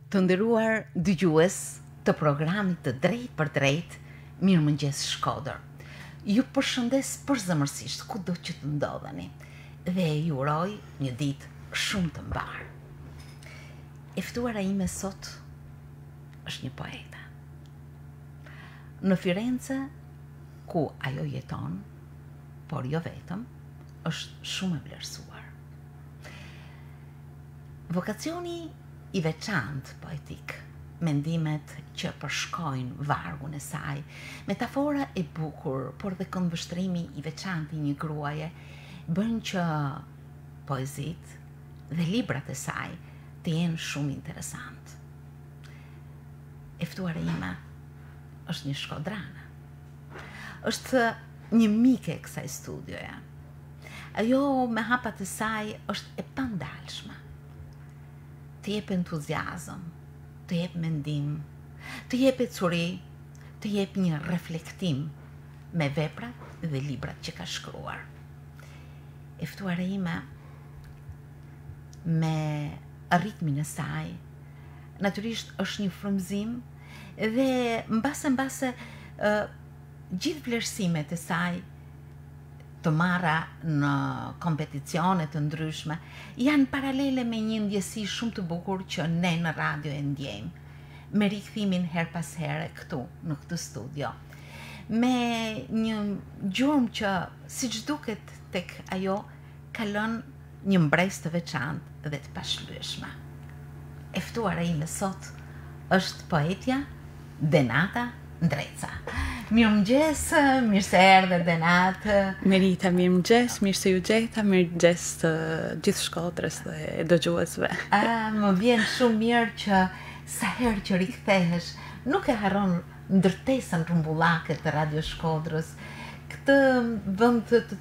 Të nderuar dëgjues të programit të drejt për drejt, Mirëmëngjes Shkodër. Ju përshëndes përzemërsisht kudo që të ndodheni dhe ju uroj një ditë shumë të mbarë. E ftuara ime sot është një poete. Në Firenze, ku ajo jeton, por jo vetëm, është shumë e vlerësuar. Vokacioni i veçantë poetik, mendimet që përshkojnë vargun e saj, metafora e bukur, por dhe këndvështrimi i veçantë i një gruaje, bën që poezit dhe librat e saj të jenë shumë interesant. E ftuara ime është një shkodrane. Është një mike e kësaj studioja. Ajo me hapat e saj është e pandalshme. Të jep entuziazëm, të jep mendim, të jep ecuri, të jep një reflektim me veprat dhe librat që ka shkruar. E ftuara ime me ritmin e saj, natyrisht është një frymëzim dhe mbase gjithë vlerësimet e saj të marra në kompeticione të ndryshme janë paralele me një ndjesi shumë të bukur që ne në radio e ndjejmë, me rikthimin her pas here këtu në këtë studio, me një gjurmë që siç duket tek ajo ka lënë një mbresë të veçantë dhe të pashlyeshme. E ftuara ime sot është poetja DENATA NDRECA. Mirëmëngjes, mirë se erdhe Denata. Merita, mirëmëngjes, mirë se ju gjeta, mirëmëngjes të gjithë Shkodrës dhe dëgjuesve. Më vjen shumë mirë që sa herë që rikthehesh, nuk e harron ndërtesën rrumbullake të Radio Shkodrës, këtë vend të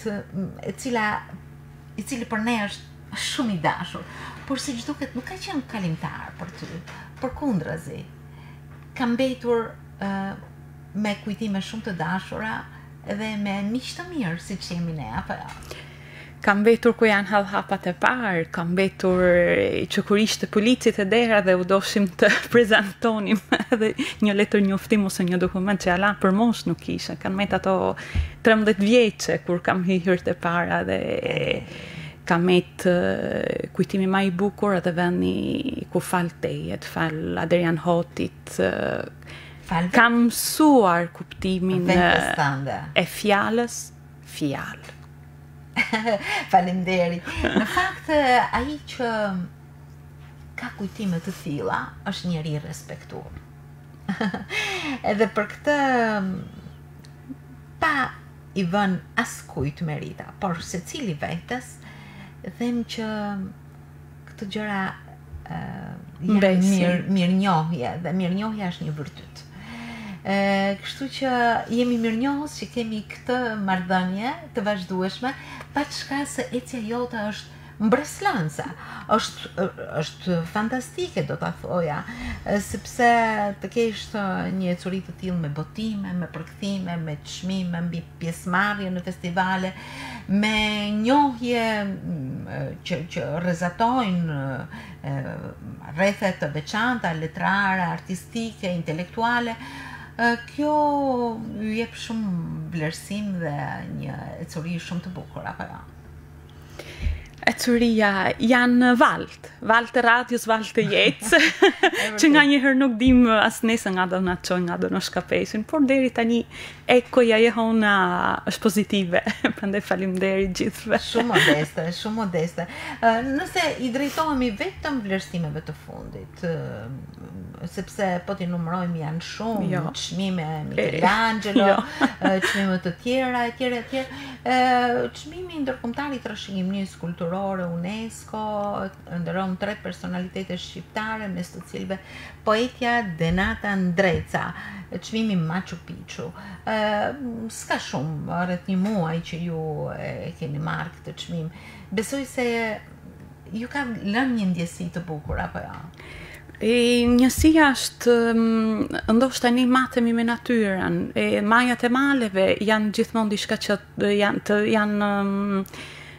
i cili për ne është shumë i dashur, por siç duket nuk ka qenë kalimtar për ty, përkundrazi. Ka mbetur me kujtime shumë të dashura dhe me miq të mirë, siç jemi ne, apo jo? Kam mbetur ku janë hallhapat e parë, kam mbetur që kur ishte policit e dera dhe u doshim të prezantonim edhe një letër njoftim ose një dokument që ala për mosh nuk isha. Kanë met ato 13 vjeçe kur kam hyrë të para dhe kam met kujtimi më i bukur edhe vendi ku fal tejet, fal Adrian Hotit, kam mësuar kuptimin e fjalës, fjalë. Faleminderit. Në fakt, ai që ka kujtime të tilla është njeri i respektuar. Edhe për këtë pa i vën askujt merita, por secili vetes them që këto gjëra janë mirënjohje dhe mirënjohja është një virtyt. Kështu që jemi mirënjohës që kemi këtë marrëdhënie të vazhdueshme, paçka se ecja jote është mbreslënse, është fantastike, do ta thoja, sepse të kesh një ecuri të tillë me botime, me përkthime, me çmime mbi pjesëmarrje në festivale, me njohje që rrezatojnë rrethe të veçanta, letrare, artistike, intelektuale. Kjo ju jep shumë vlerësim dhe një ecuri shumë të bukur, apo jo? Ecuria janë valë të radios, valë të jetës, që nga njëherë nuk dim as nesë nga do në qoj, nga do në shkapesin, por deri tani ekoja jehona është pozitive, prandaj faleminderit gjithëve. Shumë modeste. Nëse i drejtohemi vetëm vlerësimeve të fundit, sepse po t'i numërojmë janë shumë, çmime Michelangelo, çmime të tjera, etj. Çmimi ndërkombëtar i trashëgiminisë kulturore UNESCO, ndëron 3 personalitete shqiptare, mes të cilëve poetja DENATA NDRECA, çmimi Machu Picchu. S'ka shumë, rreth një muaj që ju e keni marrë këtë çmim. Besoj se ju ka lënë një ndjesi të bukur, apo jo? Njësia është ndoshta ne matemi me natyrën, majat e maleve janë gjithmonë diçka që janë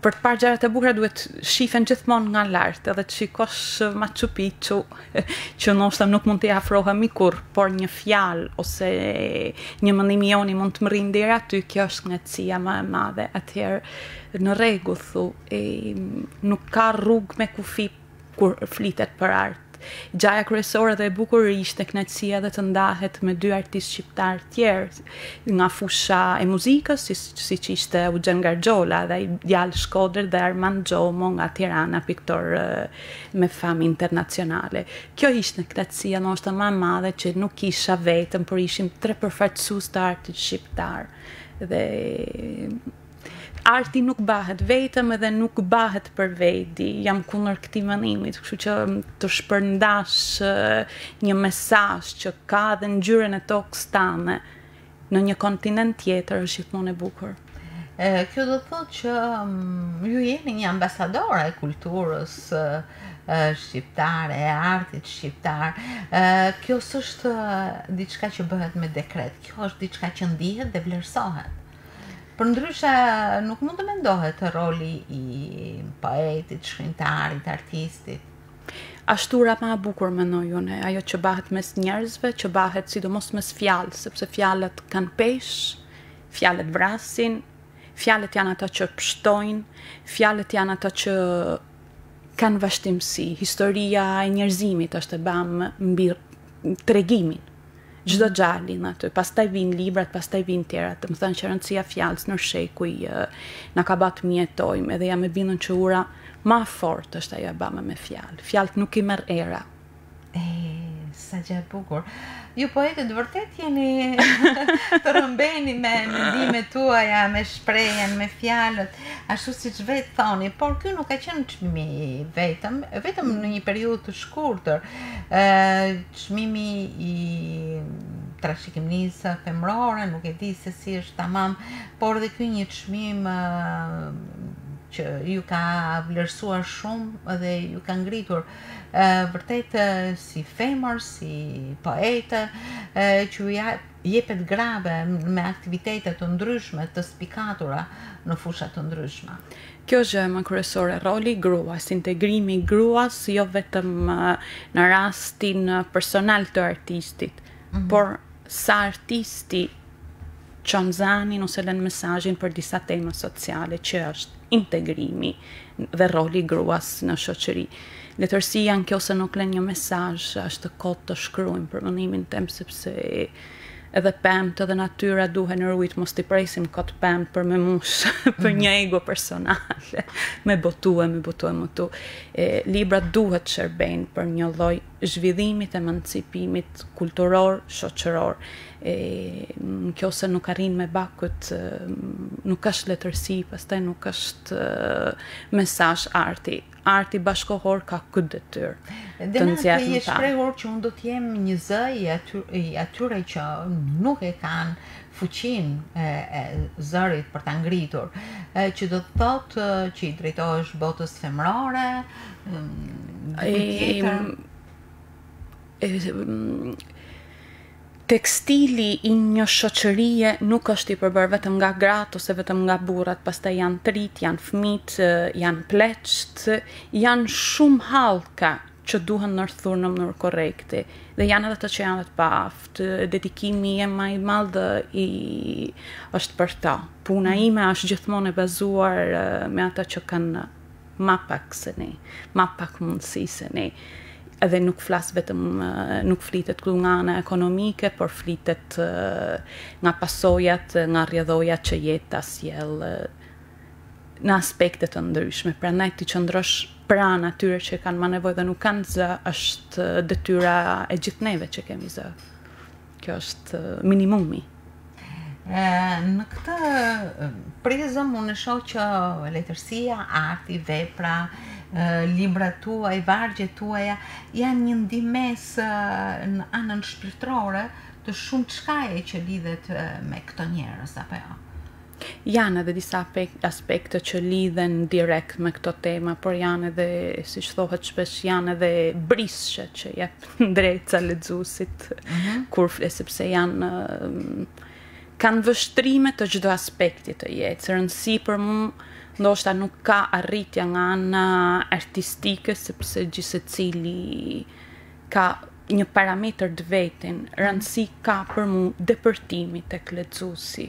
për të parë gjërat e bukura duhet shifen gjithmonë nga lart, edhe të shikosh Machu Picchu, që ndoshta nuk mund t'i afrohemi kurr, por një fjalë ose një mendim i joni mund të më rrinë deri aty, kjo është kënaqësia më e madhe. Atëherë në rregull thu, nuk ka rrugë me kufi kur flitet për art. Gjaja kryesore dhe e bukur ishte kënaqësia dhe të ndahet me dy artistë shqiptar tjerë nga fusha e muzikës, siç ishte Eugen Gargjola dhe ai djalë Shkodër dhe Armand Gjomo nga Tirana, piktor me famë internacionale. Kjo ishte kënaqësia ndoshta më e madhe, që nuk isha vetëm, por ishim tre përfaqësues të artit shqiptar. Dhe arti nuk bëhet vetëm edhe nuk bëhet për veti, jam kundër këtij mendimit, kështu që të shpërndash një mesazh që ka dhe ngjyrën e tokës tane në një kontinent tjetër është gjithmonë e bukur. Kjo do të thotë që ju jeni një ambasadore e kulturës shqiptare, e artit shqiptar. Kjo s'është diçka që bëhet me dekret, kjo është diçka që ndihet dhe vlerësohet. Për ndryshe nuk mund të mendohet roli i poetit, shkrimtarit, artistit. Ashtura më e bukur mendoj unë, ajo që bëhet mes njerëzve, që bëhet sidomos mes fjalës, sepse fjalët kanë peshë, fjalët vrasin, fjalët janë ato që pështojnë, fjalët janë ato që kanë vazhdimsi. Historia e njerëzimit është e bamë mbi tregimin. Çdo gjallin aty, pastaj vinë librat, pastaj vinë tjerat. Më thënë që rëndësia fjalës në shekuj na ka bërë të mjetojmë, edhe jam e bindur që ura më fort është ajo e bëme me fjalë. Fjalët nuk i merr era. Sa gjë e bukur. Ju poetët vërtet jeni të rëmbeni me mendimet tuaja, me shprehjen, me fjalët, ashtu siç vetë thoni, por ky nuk ka qenë çmimi vetëm në një periudhë të shkurtër. Çmimi i trashëgimisë femrore, nuk e di se si është tamam, por dhe ky një çmim që ju ka vlerësuar shumë dhe ju ka ngritur vërtet si femër, si poete, që ju jepet grabe me aktivitete të ndryshme, të spikatura në fusha të ndryshme. Kjo është më kryesore, roli i gruas, integrimi i gruas, jo vetëm në rastin personal të artistit, por sa artisti çon zanin ose lën mesazhin për disa tema sociale, që është integrimi dhe roli i gruas në shoqëri. Letërsia në kjo se nuk lën një mesazh, është kohë të shkruajmë për mendimin tim, sepse edhe pemt edhe natyra duhen në rujt, mos t'i presim kot pemt për me mush, për një ego personale, me botue. Librat duhet shërbejnë për një lloj zhvillimit, emancipimit kulturor, shoqëror. Kjo se nuk arrin me bakut, nuk është letërsi, pastaj nuk është mesazh arti. Arti bashkohor ka këtë detyrë. Denata i shprehur që unë do t'jem një zë i atyre që nuk e kanë fuqinë e zërit për ta ngritur, që do të thotë që i drejtohesh botës femrore, tekstili i një shoqërie nuk është i përbërë vetëm nga gratë ose vetëm nga burrat, pastaj janë trit, janë fëmijët, janë pleqt, janë shumë hallka që duhen ndërthur në mënyrë korrekte. Dhe janë edhe të që janë të paftë, dedikimi më i madh është për ta. Puna ime është gjithmonë e bazuar me ata që kanë më pak se ne, më pak mundësi se ne. Edhe nuk flas vetëm, nuk flitet këtu nga ana ekonomike, por flitet nga pasojat, nga rrjedhojat që jeta sjell në aspekte të ndryshme. Prandaj ti qëndrosh pranë atyre që kanë më nevojë dhe nuk kanë zë, është detyra e gjithë neve që kemi zë. Kjo është minimumi. Në këtë prizëm unë shoh që letërsia, arti, vepra, librat tuaj, vargjet tuaja janë një ndihmes në anën shpirtërore të shumë çkaje që lidhet me këto njerëz, apo jo? Janë edhe disa aspekte që lidhen direkt me këto tema, por janë edhe, siç thohet shpesh, janë edhe brishe që jep ndreca lexuesit kur flet, sepse kanë vështrime të çdo aspekti të jetës. Rëndësi për mua ndoshta nuk ka arritja nga ana artistike, sepse gjithsecili ka një parametër të vetin, rëndësi ka për mu depërtimi tek lexuesi.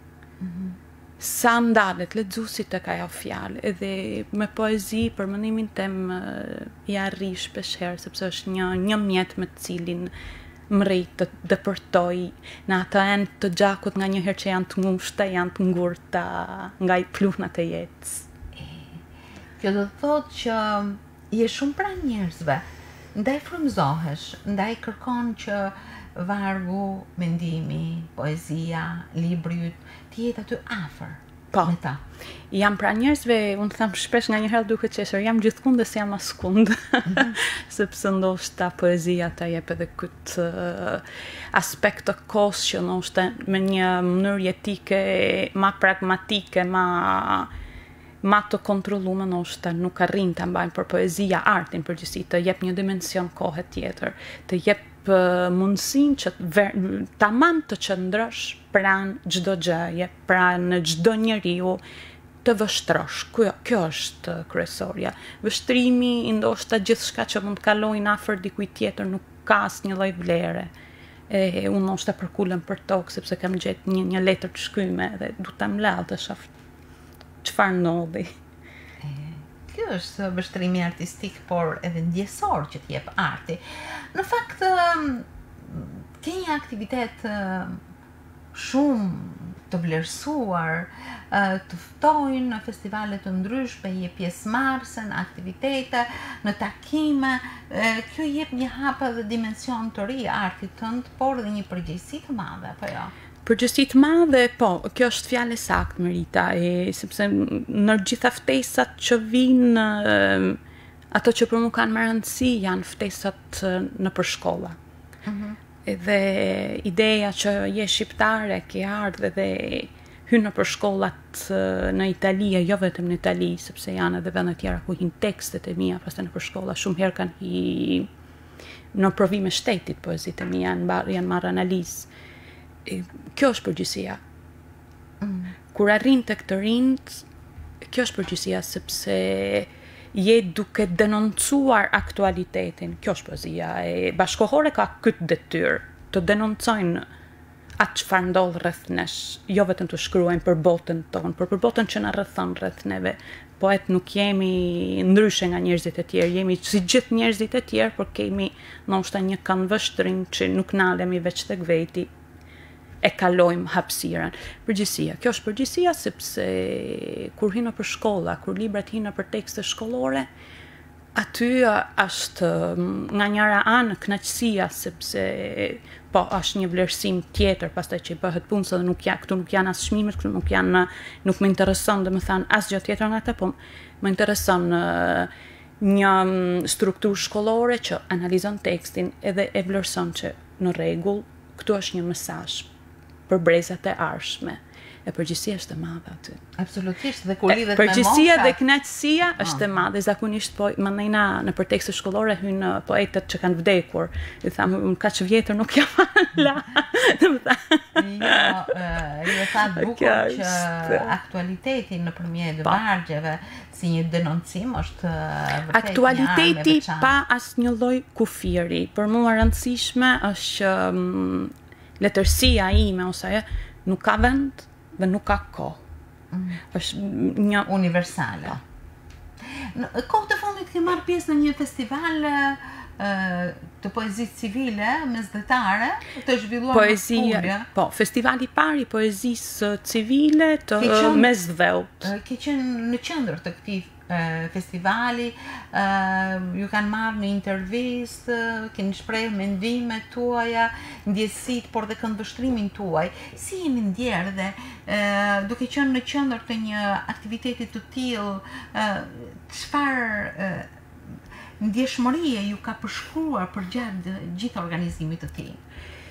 Sa ndalet lexuesi tek ajo fjalë, edhe me poezi për mendimin tem i arri shpeshherë, sepse është një mjet me të cilin mrit të depërtoj në atë end të gjakut nga njëherë që janë të ngushta, janë të ngurta nga i plunat e jetës. Kjo do të thotë që je shumë pranë njerëzve, ndaj frymëzohesh, ndaj kërkon që vargu, mendimi, poezia, libri të jetë aty afër. Po, me ta. Jam pra njerëzve, unë tham shpesh nga njëherë duke qeshur, jam gjithkund dhe si jam askund, sepse ndoshta poezia ta jep edhe këtë aspekt të kohës që ndoshta me një mënyrë jetike ma pragmatike, ma të kontrolluar ndoshta nuk arrin ta mbajnë, për poezia, artin përgjithësi të jep një dimension kohe tjetër, të jep mundësin që tamam të qëndrosh pranë çdo gjëje, pranë çdo njeriu, të vështrosh. Kjo është kryesorja. Vështrimi, ndoshta gjithçka që mund të kalojnë afër dikujt tjetër nuk ka asnjë lloj vlere. Unë ndoshta përkulem për tokë sepse kam gjetë një letër të shkryme dhe du ta mbledh çfarë ndodhi. Kjo është vështrimi artistik, por edhe ndjesor që t'jep arti. Në fakt, ke një aktivitet shumë të vlerësuar, të ftojnë në festivale të ndryshme, je pjesëmarrëse në aktivitete, në takime. Kjo jep një hap dhe dimension të ri artit tënd, por dhe një përgjegjësi të madhe, apo jo? Përgjegjësi të madhe, po, kjo është fjalë saktë, Merita, sepse në gjitha ftesat që vinë, ato që për mua kanë më rëndësi janë ftesat në përshkolla. Edhe ideja që je shqiptare, ke ardhur dhe hyn në përshkollat në Itali, jo vetëm në Itali, sepse janë edhe vende tjera ku hin tekstet e mia, pastaj në përshkolla shumë herë kanë hi në provime shtetit poezitë e mia, janë marrë analizë. Kjo është përgjësia. Kur arrin tek të rinjt, kjo është përgjësia, sepse je duke denoncuar aktualitetin. Kjo është poezia. Bashkohore ka këtë detyrë, të denoncojnë atë çfarë ndodh rreth nesh, jo vetëm të shkruajnë për botën tonë, por për botën që na rrethon rreth neve. Poet nuk jemi ndryshe nga njerëzit e tjerë, jemi si gjithë njerëzit e tjerë, por kemi ndoshta një kanvështrim që nuk nalemi veç tek veti, e kalojmë hapësirën. Përgjësia. Kjo është përgjësia sepse kur hina për shkolla, kur librat hina për tekste shkollore, aty është nga njëra anë kënaqësia, sepse po është një vlerësim tjetër, pastaj që bëhet punë, se këtu nuk janë as çmimet, këtu nuk më intereson domethënë asgjë tjetër nga ata, po më intereson një strukturë shkollore që analizon tekstin edhe e vlerëson që në rregull, këtu është një mesazh për brezat e ardhshme. Përgjësia është e madhe aty. Absolutisht, dhe kur lidhet me përgjësia mosha. Dhe kënaqësia është e madhe, zakonisht po mandejna në për tekste shkollore hynë poetët që kanë vdekur. I tham, kaq vjetër nuk jam la. Jo, thatë bukur që aktualiteti nëpërmjet vargjeve si një denoncim është vërtet aktualiteti pa asnjë lloj kufiri. Për mua rëndësishme është që letërsia ime ose nuk ka vend dhe nuk ka kohë. Është një universale. Në kohë të fundit ke marrë pjesë në një festival të poezisë civile mesdhetare, të zhvilluar në Pulja. Po, festivali i parë i poezisë civile të mesdheut. Ke qenë në qendër të këtij festivali, ju kanë marrë në intervistë, keni shprehë mendimet tuaja, ndjesitë, por dhe këndvështrimin tuaj. Si jeni ndjerë dhe duke qenë në qendër të një aktiviteti të tillë, çfarë ndjeshmërie ju ka përshkruar përgjatë gjithë organizimit të tij?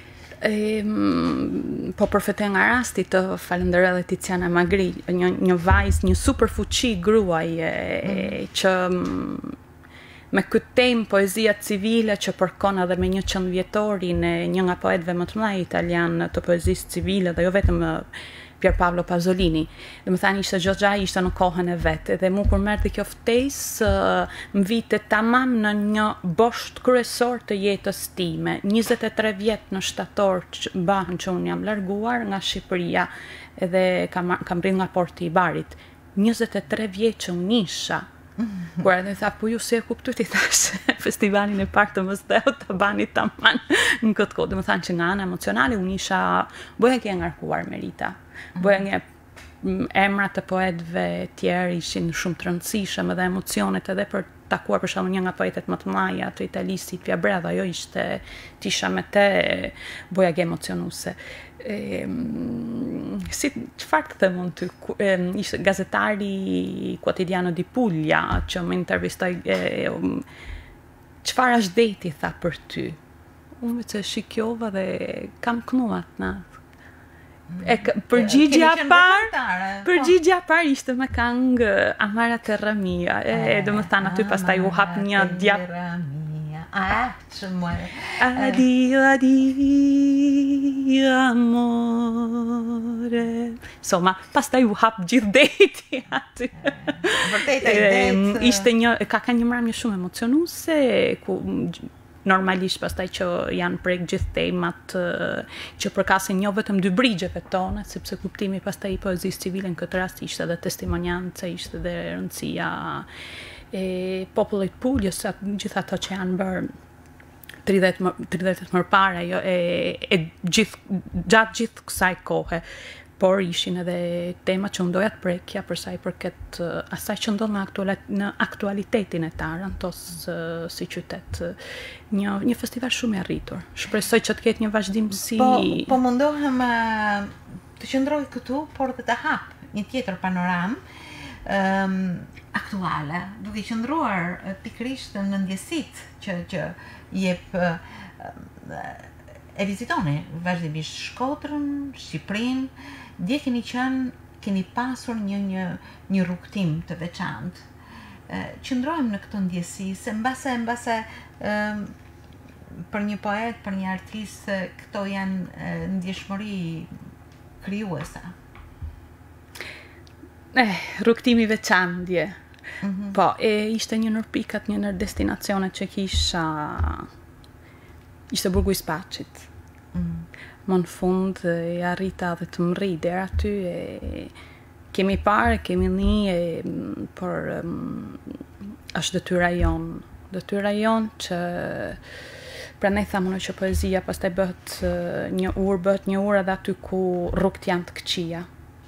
Po përfete nga rasti të falenderoj dhe Tiziana Magri, një vajzë, një super fuqi gruaje që me këtë temë poezia civile që përkon edhe me 100 vjetorin e një nga poetëve më të mëdhenj italian të poezisë civile dhe jo vetëm Pier Paolo Pasolini. Dhe më thani ishte Gjoxha ishte në kohën e vetë. Dhe mu kur merrte kjo ftesë, më vite tamam në një bosht kryesor të jetës time. 23 vjet në shtator bahën që unë jam larguar nga Shqipëria edhe kam rrinë nga porti I Barit. 23 vjet që unë isha. Kur edhe tha, po ju si e kuptu ti thash festivalin e parë të Mosdheut të bani tamam në këtë kohë. Dhe më thanë që nga ana emocionale unë isha boja ke ngarkuar Merita. Boja nge emrat të poetëve tjerë ishin shumë të rëndësishëm edhe emocionet edhe për takuar për shkakun një nga poetet më të mëdha të Italisë, Pia Bredha, ajo ishte tisha me te boja ke emocionuese. Si çfarë të them unë ty, ishte gazetari Quotidiano di Puglia që më intervistoi, çfarë është deti tha për ty. Unë vetë shikjova dhe kam kënuat na. Përgjigja parë ishte me këngë Amara Terra Mia. Do më thanë aty pastaj u hap një djap. Addio, addio, amore. Insomma, pastaj u hap gjithë deti aty. Ishte ka një mbrëmje shumë emocionuese, ku normalisht pastaj që janë prek gjithë temat që përkasin jo vetëm dy brigjeve tona, sepse kuptimi pastaj I poezisë civile në këtë rast ishte edhe testimonianca, ishte edhe rëndësia e popullit Puljës, gjithë ato që janë bërë 30 më parë, gjatë gjithë kësaj kohe. Por ishin edhe tema që unë doja të prekja për sa I përket asaj që ndodh në aktualitetin e Tarantos si qytet. Një festival shumë I arritur. Shpresoj që të ketë një vazhdimsi. Po mundohem të qëndroj këtu, por dhe të hap një tjetër panoram aktuale, duke qëndruar pikërisht në ndjesit që jep e vizitoni vazhdimisht Shkodrën, Shqipërinë. Dje keni pasur një rrugtim të veçantë. Qëndrojmë në këtë ndjesi, se mbase për një poet, për një artist, këto janë ndjeshmëri krijuese. Rrugtimi veçantë. Po, ishte një nër pikat, një nër destinacionet që kisha ishte Burgu I Spaçit. Më në fund arrita dhe të më rri dera aty kemi parë, kemi një por është detyra jon që prandaj thamë që poezia pastaj bëhet një urë edhe aty ku rrugt janë të këqija.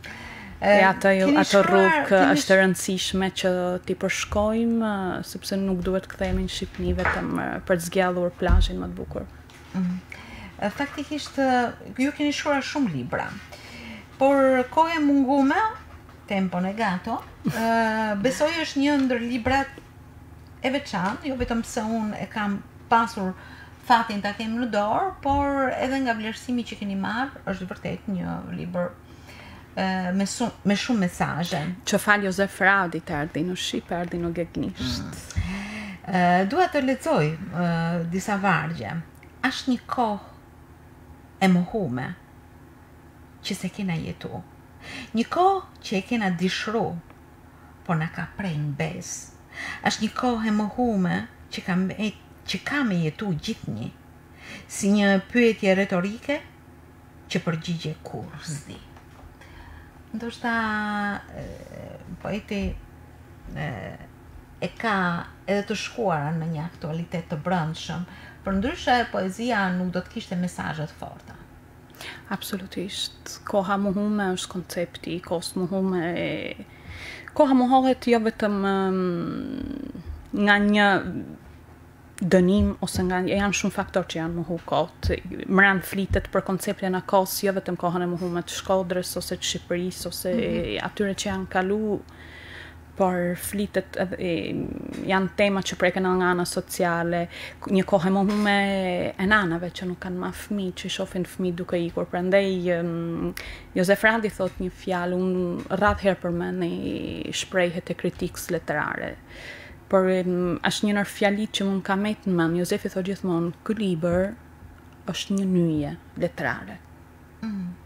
Ato rrugë është e rëndësishme që t'i përshkojmë, sepse nuk duhet kthehemi në Shqipëni vetëm për të zgjallur plazhin më të bukur. Faktikisht, ju keni shkruar shumë libra, por kohë e mungume, tempo negato, besoj është një ndër librat e veçantë, jo vetëm se unë e kam pasur fatin ta kem në dorë, por edhe nga vlerësimi që keni marrë, është vërtet një libër me shumë mesazhe. Që fal Jozef Radit erdhi në Shqip, erdhi në Gegnisht. Dua të lexoj disa vargje. Është një kohë e mohume që se kena jetu. Një kohë që e kena dishru, por na ka prej në bes. Është një kohë e mohume që ka me jetu gjithnjë, si një pyetje retorike që përgjigje kur s'di. Ndoshta poeti e ka edhe të shkuara në një aktualitet të brendshëm, përndryshe poezia nuk do të kishte mesazhe të forta. Absolutisht. Koha mohume është koncepti, koha mohohet jo vetëm nga një dënim ose janë shumë faktorë që janë mohu kohët. Mran flitet për konceptin e kohës, jo vetëm kohën e mohume të Shkodrës ose të Shqipërisë ose atyre që janë kalu, por flitet janë tema që preken nga ana sociale, një kohë e mohume e nanave që nuk kanë ma fëmijë, që shohin fëmijë duke ikur. Prandaj Jozef Radi thot një fjalë, unë rreth herë përmend shprehjet e kritikës letrare. Por është një nër fjalit që mund ka metë në mend. Jozefi thot gjithmonë, ky libër është një nyje letrare.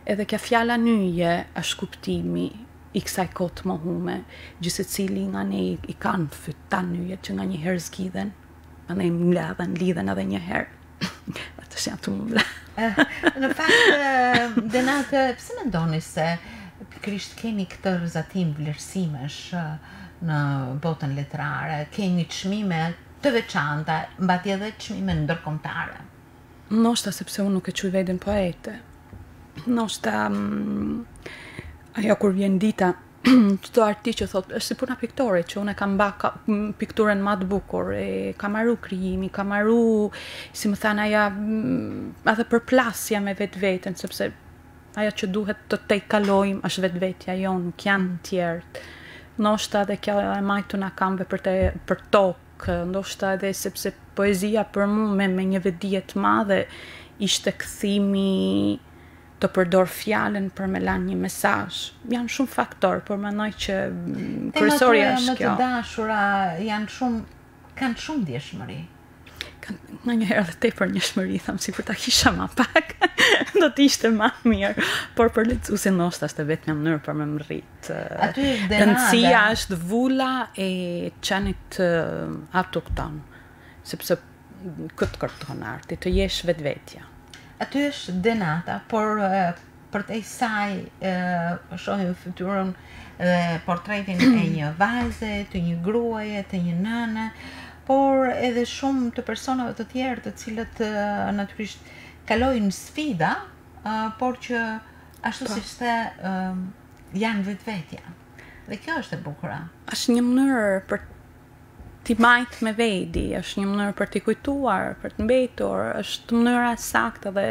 edhe kja fjala nyje është kuptimi i kësaj kohë të mohume, gjithse cili nga ne i kanë fyta nyje që nga një herë zgjidhen, ne i lidhen edhe një herë. Atë janë të mëdha. Në fakt, Denata, pse mendoni se pikërisht keni këtë rëzatim vlerësimesh në botën letrare, keni çmime të veçanta, mbati edhe çmime ndërkombëtare? Ndoshta sepse unë nuk e quaj veten poete. Ndoshta ajo kur vjen dita çdo artist që thotë është si puna piktore, që unë kam bërë pikturën më të bukur, kam marru krijimi, kam marru, si më thanë aja, edhe përplasja me vetveten, sepse ajo që duhet të tejkalojmë është vetvetja jonë, nuk janë tjerët. Ndoshta edhe kjo e majtu na kam për tokë, ndoshta edhe sepse poezia për mua me një vetdije të madhe ishte kthimi të përdor fjalën për me lanë një mesazh. Janë shumë faktorë, por mendoj që kryesorja është kjo. Temat më të dashura kanë shumë ndjeshmëri. Në një herë dhe tepër njëshmëri, thamë si për ta kisha ma pak, do t'ishte ma mirë, por për lexuesin ndoshta është vetëm një mënyrë për me më rritë. Rëndësia është vula e qenit autokton, sepse këtë kërton arti, të jesh vetvetja. Aty është Denata, por për te saj shohim fytyrën dhe portretin e një vajze, të një gruaje, të një nëne, por edhe shumë të personave të tjerë të cilët natyrisht kalojnë sfida, por që ashtu si shte janë vetvetja. Dhe kjo është e bukura. Është një mënyrë për t'i majtë me vedi, është një mënyrë për t'i kujtuar, për të mbetur, është mënyra saktë dhe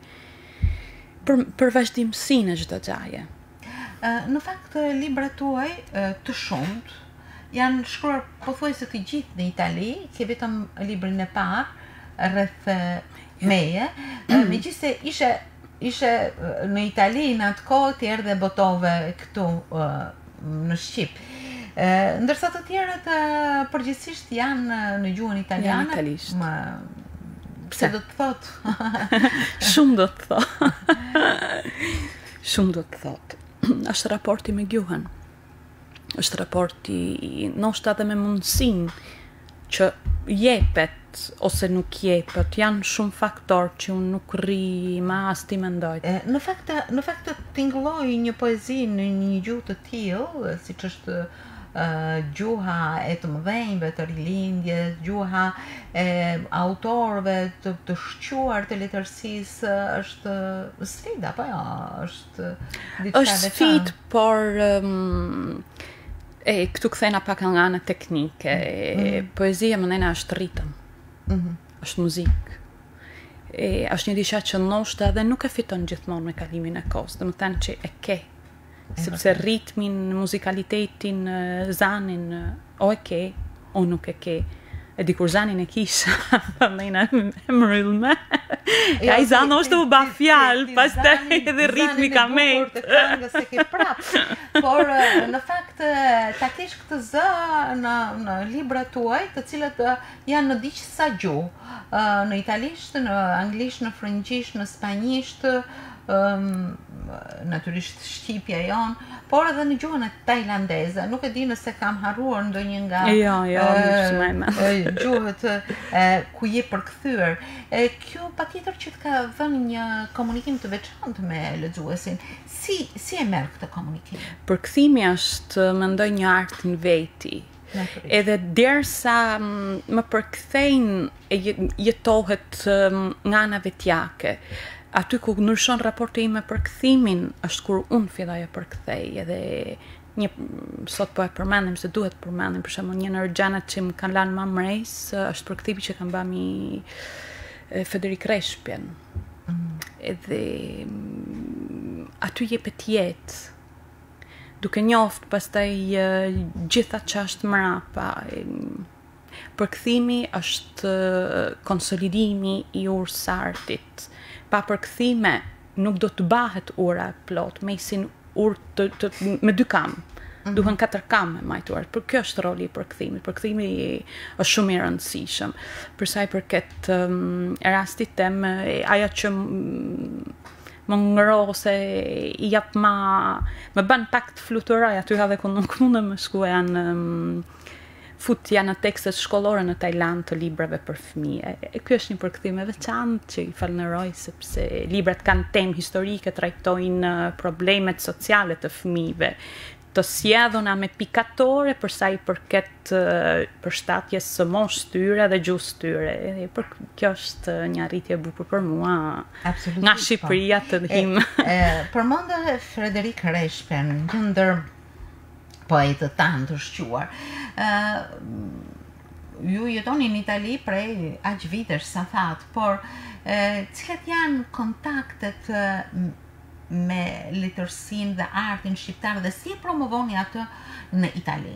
për vazhdimsinë e çdo gjaje. Në fakt, librat tuaj të shumt janë shkruar pothuajse të gjithë në Itali, ke vetëm librin e parë rreth meje, megjithse ishe në Itali në atë kohë ti erdhe botove këtu në Shqip. Ndërsa të tjerët përgjithsisht janë në gjuhën italiane. Janë italisht. Pse do të thot? Shumë do të thot. Shumë do të thot. Është raporti me gjuhën. Është raporti ndoshta edhe me mundësinë që jepet ose nuk jepet, janë shumë faktorë që unë nuk rri ma as ti mendoj. Në fakt të tingëlloj një poezi në një gjuhë të tillë, siç është gjuha e të mëdhenjve të rilindjes, gjuha e autorëve të shquar të letërsisë, është sfida, po jo, është diçka është sfidë, por këtu kthena pak nga ana teknike. Poezia më nena është ritëm, është muzikë. Është një diçka që ndoshta edhe nuk e fiton gjithmonë me kalimin e kohës, domethënë që e ke. Sepse ritmin, muzikalitetin, zanin, o e ke, o nuk e ke. E dikur zanin e kisha, nëjna e mryllme. Ja i zanë është u ba fjallë, pas të edhe ritmi ka mejtë. Zanin e se ke prapë. Por në fakt, ta kesh këtë zë në libra tuaj, të cilët janë në disa gjuhë. Në italisht, në anglisht, në frëngjisht, në spanjisht, natyrisht shqipja jonë, por edhe në gjuhën e tajlandeze. Nuk e di nëse kam harruar ndonjë nga gjuhët ku je përkthyer. Kjo patjetër që të ka dhënë një komunikim të veçantë me lexuesin. Si e merr këtë komunikim? Përkthimi është, mendoj, një art në veti. Edhe derisa më përkthejnë e jetohet nga ana vetjake. Aty ku ndryshon raporti im me përkthimin është kur unë filloj e përkthej, edhe sot po e përmendim se duhet përmendim, për shembull një ndër gjanat që më kanë lanë më mrejs është përkthimi që kanë bëmi Federik Reshpjen. Edhe aty jepet jetë, duke njoft pastaj gjitha ç'është mrapa. Përkthimi është konsolidimi i urës së artit. Pa përkthime nuk do të bahet ura plot, mesin urë me 2 kam, duhen 4 kam me majtuar, për kjo është roli i përkthimit. Përkthimi është shumë i rëndësishëm. Për sa i përket rastit tem, ajo që më ngëro ose i jap më bën pak të fluturoj aty edhe ku nuk mundem më shku janë futja në tekstet shkollore në Tajland të librave për fëmijë. Ky është një përkthim e veçantë që i falënderoj sepse librat kanë temë historike, trajtojnë problemet sociale të fëmijëve, të sjedhuna me pikatore për sa i përket përshtatjes së moshës tyre dhe gjuhës tyre. Kjo është një arritje e bukur për mua nga Shqipëria të him. Përmendë Frederik Reshpen, një ndër poetët tanë të shquar. Ju jetoni në Itali prej aq vitesh sa thatë, por cilat janë kontaktet me letërsinë dhe artin shqiptar dhe si e promovoni atë në Itali?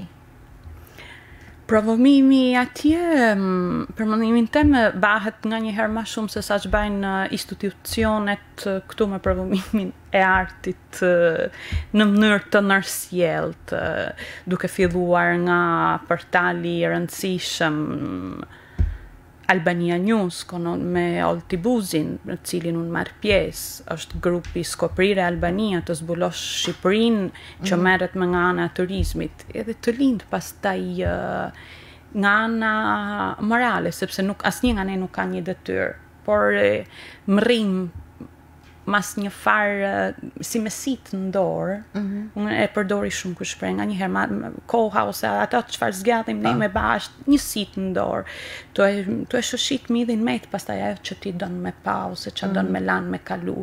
Provomimi atje, për mendimin tim, bëhet nganjëherë më shumë se sa që bëjnë institucionet këtu me provomimin e artit në mënyrë të nërsjellët, duke filluar nga portali i rëndësishëm Albania News me Olti Buzin, në cilin unë marr pjesë, është grupi Skoprire Albania të zbulosh Shqipërinë që merret me nga ana e turizmit, edhe të lind pastaj nga ana morale, sepse asnjë nga ne nuk ka një detyrë, por më rrim mas një farë si me sitë në dorë, unë e përdori shumë kërë shprej, nga njëherë koha ose ato çfarë zgjatim ne me bashkë, një sitë në dorë, tu e shoshit midhin me të pastaj ajo që ti donë me pa, ose që donë me lanë me kalu.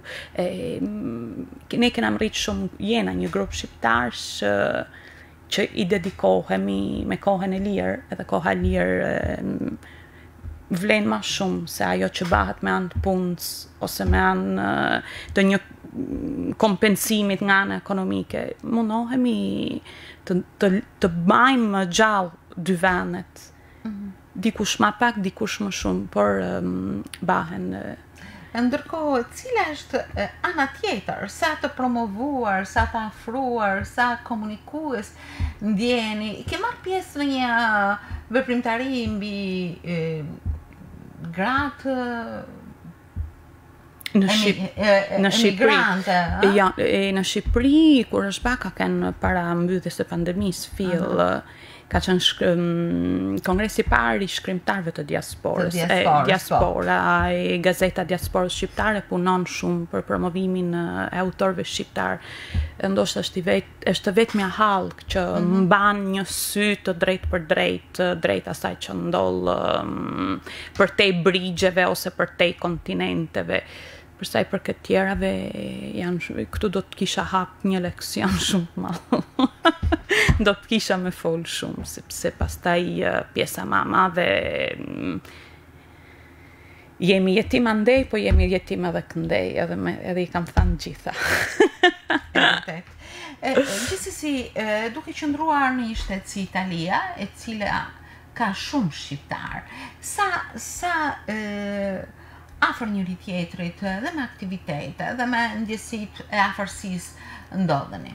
Ne kena mrit shumë, jena një grup shqiptarë që i dedikohemi me kohën e lirë, edhe koha e lirë vlen ma shumë se ajo që bëhet me anë të punës ose me anë të një kompensimit nga anë ekonomike. Mundohemi të bajmë më gjallë dy vendet. Dikush ma pak, dikush më shumë, por bëhen. Ndërkohë, cila është ana tjetër, sa të promovuar, sa të afruar, sa komunikues ndjeni? Ke marrë pjesë në një veprimtari mbi gratë në Shqipëri. Në Shqipëri, kur është baka kanë para mbylljes së pandemisë fill, ka qenë kongresi i parë i shkrimtarëve të diasporës. Diaspora e Gazeta Diasporës Shqiptare punon shumë për promovimin e autorëve shqiptar. Ndoshta është vetmja hallk që mban një sy të drejtë për drejt asaj që ndodh përtej brigjeve ose përtej kontinenteve. Përsa i përket tjerave, këtu do të kisha hap një leksion shumë të madhe. Do të kisha me fol shumë, sepse pastaj pjesa ma madhe jemi jetim andej, po jemi jetim edhe këndej, edhe i kam thënë gjitha. Gjithsesi, duke qëndruar në një shtet si Italia, e cila ka shumë shqiptar, sa afër njëri tjetrit dhe me aktivitete dhe me ndjesit e afërsisë ndodheni?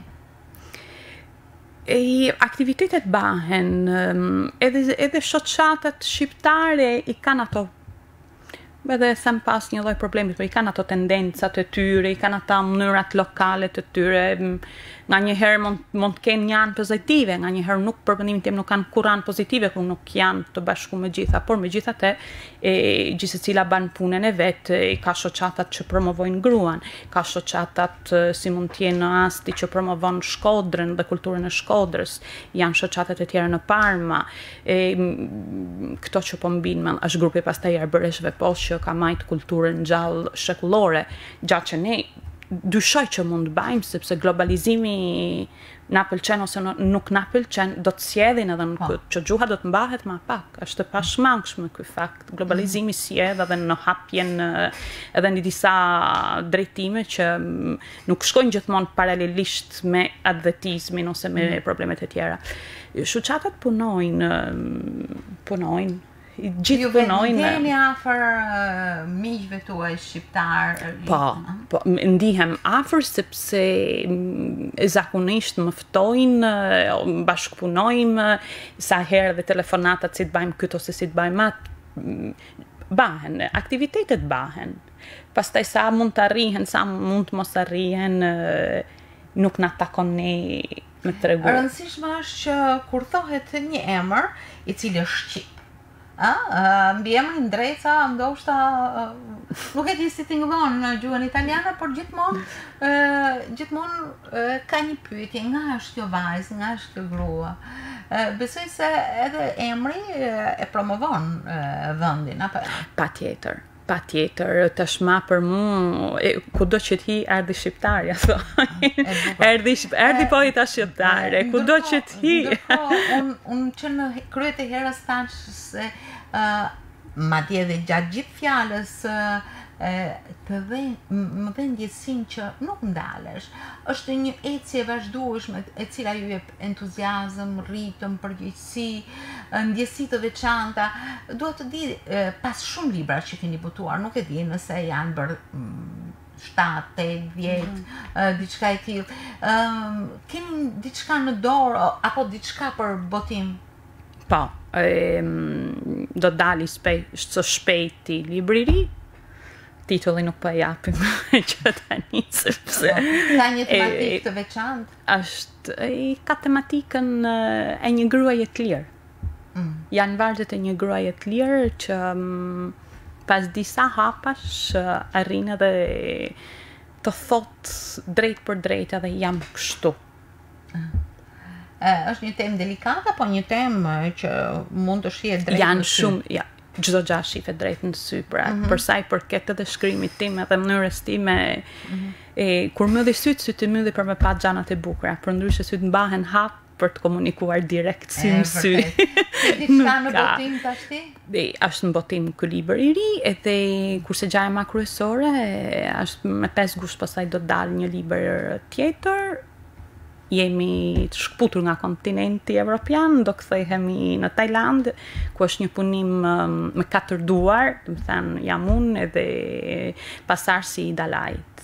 Aktivitetet bëhen, edhe shoqatat shqiptare i kanë ato, edhe them pas një lloj problemi, por i kanë ato tendencat e tyre, i kanë ata mënyrat lokale të tyre, nga njëherë mund të kenë një anë pozitive, nga njëherë nuk për mendimin tim nuk kanë kur anë pozitive, kur nuk janë të bashku me gjitha, por me gjithate gjithsecila bën punën e vet, ka shoqatat që promovojnë gruan, ka shoqatat si mund të jenë Asti që promovon Shkodrën dhe kulturën e Shkodrës, janë shoqatat e tjera në Parma, këto që po mbinë është grupi pastaj arbëreshëve poshtë që ka majt kulturën gjallë shekullore, gjatë që ne dyshoj që mund të bëjmë, sepse globalizimi na pëlqen ose nuk na pëlqen, do të sjedhin edhe që gjuha do të mbahet ma pak, është pashmangshme ky fakt. Globalizimi sjedh edhe në hapjen edhe në disa drejtime që nuk shkojnë gjithmonë paralelisht me advetizmin ose me problemet e tjera. Shoqatat punojnë, gjithë punojnë. Ju vendeni afër miqve tuaj shqiptar? Po, ndihem afër sepse zakonisht më ftojnë, bashkëpunojmë, sa herë dhe telefonatat si të bëjmë këtë ose si të bëjmë atë, bahen, aktivitetet bahen. Pastaj sa mund të arrihen, sa mund të mos arrihen, nuk na takon ne me tregu. Rëndësishme është që kur thohet një emër i cili është shqip, mbi emrin Ndreca, ndoshta nuk e di si tingëllon në gjuhën italiane, por gjithmonë ka një pyetje, nga është kjo vajzë, nga është kjo grua. Besoj se edhe emri e promovon vendin, apo? Patjetër, tashma për mu, kudo që t'hi erdi shqiptarja, erdi poeta shqiptare, kudo që t'hi. Unë që në kryet e herës tash se madje dhe gjatë gjithë fjalës më dhe ndjesin që nuk ndalesh. Është një ecje vazhdueshme e cila ju jep entuziazëm, ritëm, përgjegjësi, ndjesi të veçanta. Duhet të di, pas shumë libra që keni botuar, nuk e di nëse janë bërë 7, 8, 10, diçka e tillë. Keni diçka në dorë apo diçka për botim? Po, do dali së shpejti libri ri, titulli nuk po e japim që tani sepse ka një tematikë të veçantë. Ka tematikën e një gruaje të lirë. Janë vargjet e një gruaje të lirë që pas disa hapash arrin edhe të thot drejt për drejt edhe jam kështu. Është një temë delikate apo një temë që mund të shihet drejt në sy? Janë shumë, çdo gjë shihet drejt në sy, pra për sa i përket edhe shkrimit tim edhe mënyrës time, kur më dhe syt të mylli për me pa gjanat e bukura, përndryshe syt mbahen hap për të komunikuar direkt sy në sy. Diçka në botim tashti? Është në botim ky libër i ri, edhe kurse gjaja ma kryesore, është me 5 gusht pastaj do të dalë një libër tjetër. Jemi të shkputur nga kontinenti evropian, do kthehemi në Tajland, ku është një punim me 4 duar, do të thënë jam unë edhe pasarsi i Dalait.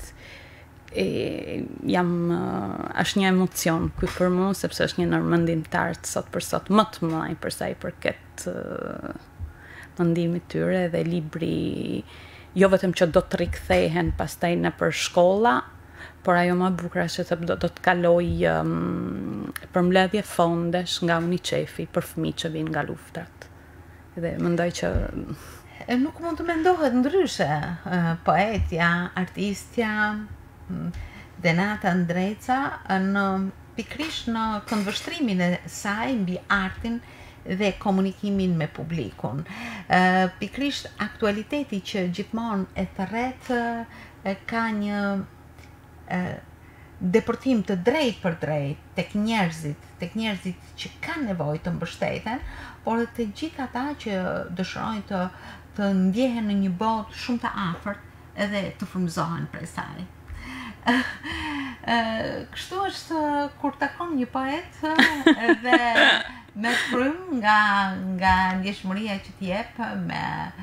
Është një emocion ky për mua, sepse është një ndërmendimtar sot për sot më të mëdhenj për sa i përket mendimit tyre, dhe libri jo vetëm që do të rikthehen pastaj nëpër shkolla, por ajo më bukur është se do të kaloj përmbledhje fondesh nga UNICEF-i për fëmijë që vinë nga luftrat. Dhe mendoj që nuk mund të mendohet ndryshe. Poetja, artistja DENATA Ndreca pikrisht në këndvështrimin e saj mbi artin dhe komunikimin me publikun. Pikrisht aktualiteti që gjithmonë e thërret ka një deportim të drejt për drejt tek njerëzit që kanë nevojë të mbështeten, por dhe të gjithë ata që dëshirojnë të ndjehen në një botë shumë të afërt edhe të frymëzohen prej saj. Kështu është kur takon një poet dhe me frym nga ndjeshmëria që t'jep, me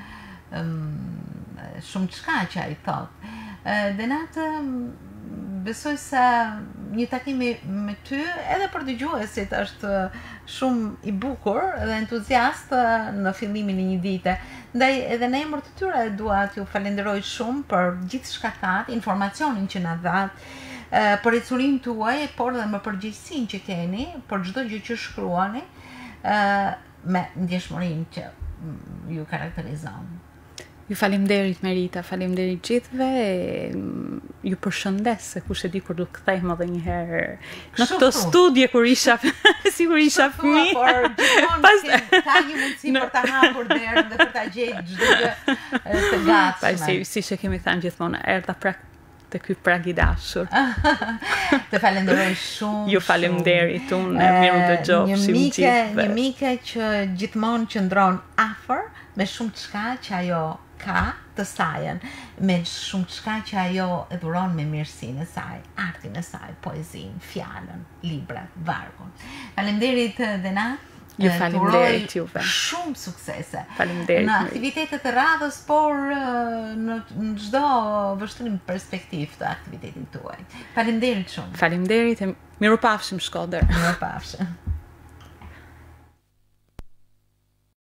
shumë çka që ai thot. DENATA, besoj se një takim me ty edhe për dëgjuesit është shumë i bukur dhe entuziast në fillimin e një dite. Ndaj edhe në emër të tyre dua t'ju falenderoj shumë për gjithë shka thatë, informacionin që na dhat, për ecurinë tuaj, por dhe më përgjegjësinë që keni për çdo gjë që shkruani, me ndjeshmërinë që ju karakterizon. Ju falemderit Merita, falemderit gjithve, ju përshëndes, se kush e di kur do kthejmë edhe një herë në këto studje kur isha sigur isha fëmijë. Por gjithmonë ka një mundësi për ta hapur derën dhe për ta gjetur çdo gjë të gatshme. Si që kemi thënë gjithmonë, erdha te ky prag i dashur. Të falenderoj shumë. Ju falemderit, unë miru dëgjofshim gjithve. Një mike që gjithmonë qëndron afër me shumë çka që ajo ka të sajën, me shumë çka që ajo e dhuron me mirësinë e saj, artin e saj, poezinë, fjalën, librat, vargun. Faleminderit DENATA. Ju falemderit juve. Shumë suksese. Faleminderit. Në aktivitetet e radhës, por në çdo vështrim perspektiv të aktivitetit tuaj. Faleminderit shumë. Faleminderit e mirupafshim Shkodër. Mirupafshim.